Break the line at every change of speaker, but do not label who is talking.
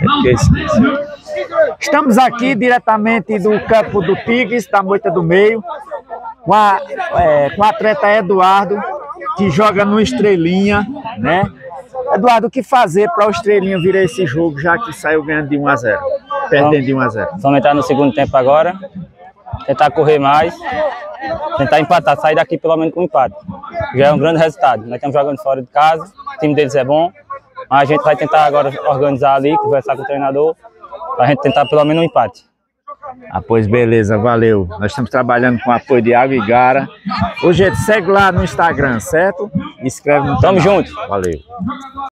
Estamos aqui diretamente do campo do Tigres, da Moita do Meio, com o atleta Eduardo, que joga no Estrelinha, né? Eduardo, o que fazer para o Estrelinha virar esse jogo, já que saiu ganhando de 1 a 0, perdendo de 1 a 0?
Vamos entrar no segundo tempo agora, tentar correr mais, tentar empatar, sair daqui pelo menos com um empate. Já é um grande resultado. Nós estamos jogando fora de casa, o time deles é bom, mas a gente vai tentar agora organizar ali, conversar com o treinador, para a gente tentar pelo menos um empate.
Ah, pois beleza, valeu. Nós estamos trabalhando com apoio de Água Igara. Ô, gente, segue lá no Instagram, certo? Escreve no
Tamo junto.
Valeu.